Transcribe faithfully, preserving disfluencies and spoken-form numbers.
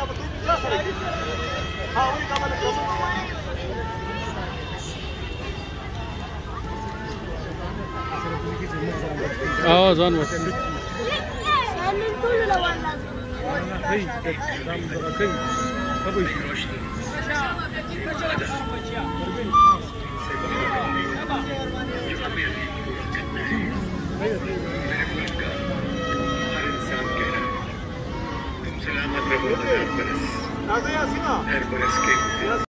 اه ځان وکړ सलामत रहो हर बरस हर बरस के